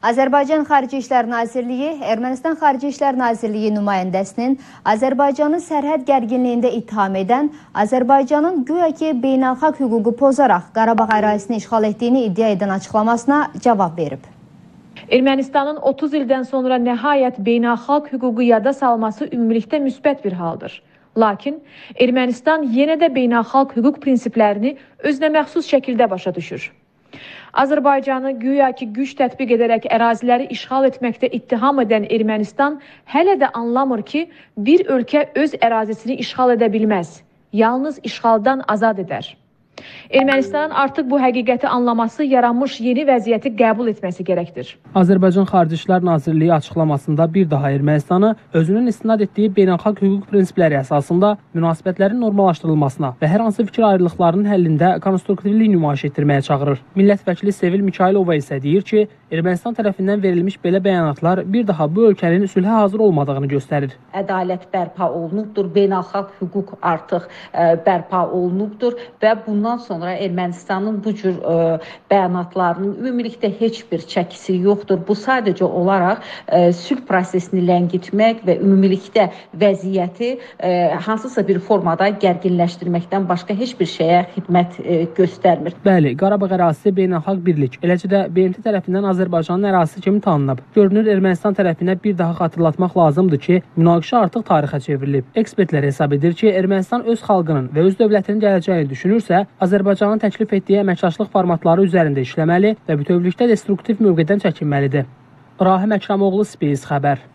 Azərbaycan Xarici İşlər Nazirliyi, Ermənistan Xarici İşlər Nazirliyi nümayəndəsinin Azərbaycanı sərhəd gərginliyində ittiham edən, Azərbaycanın güya ki beynəlxalq hüququ pozaraq Qarabağ ərazisini işğal etdiyini iddia edən açıqlamasına cavab verib. Ermənistanın 30 ildən sonra nəhayət beynəlxalq hüququ yada salması ümumilikdə müsbət bir haldır. Lakin Ermənistan yenə də beynəlxalq hüquq prinsiplərini özünə məxsus şəkildə başa düşür. Azərbaycanı güya ki güc tətbiq edərək əraziləri işğal etməkdə ittiham edən Ermənistan hələ də anlamır ki, bir ölkə öz ərazisini işğal edə bilməz, yalnız işğaldan azad edər. Ermənistanın artıq bu həqiqəti anlaması, yaranmış yeni vəziyyəti qəbul etməsi gərəkdir. Azərbaycan Xarici İşlər Nazirliyi açıqlamasında bir daha Ermənistanı özünün istinad etdiyi beynəlxalq hüquq prinsipləri əsasında münasibətlərin normallaşdırılmasına və hər hansı fikir ayrılıqlarının həllində konstruktivlik nümayiş etdirməyə çağırır. Millət vəkili Sevil Mikayılova isə deyir ki, Ermənistan tərəfindən verilmiş belə bəyanatlar bir daha bu ölkənin sülhə hazır olmadığını göstərir. Ədalət bərpa olunubdur, beynəlxalq hüquq artıq bərpa olunubdur və bundan sonra Ermənistanın bu cür bəyanatlarının ümumilikdə heç bir çəkisi yoxdur. Bu sadəcə olaraq sülh prosesini ləngitmək və ümumilikdə vəziyyəti hansısa bir formada gərginləşdirməkdən başqa heç bir şeyə xidmət göstərmir. Bəli, Qarabağ ərazisi beynəlxalq birlik, eləcə də BMT tərəfindən Azərbaycanın ərazisi kimi tanınıb. Görünür, Ermənistan tərəfinə bir daha xatırlatmaq lazımdır ki, münaqişə artıq tarixə çevrilib. Ekspertlər hesab edir ki, Ermənistan öz xalqının və öz dövlətinin gələcəyini düşünürsə, Azərbaycanın təklif etdiyi əməkdaşlıq formatları üzərində işləməli və bütövlükdə destruktiv mövqedən çəkinməlidir. Rahim Əkramoğlu, Space xəbər.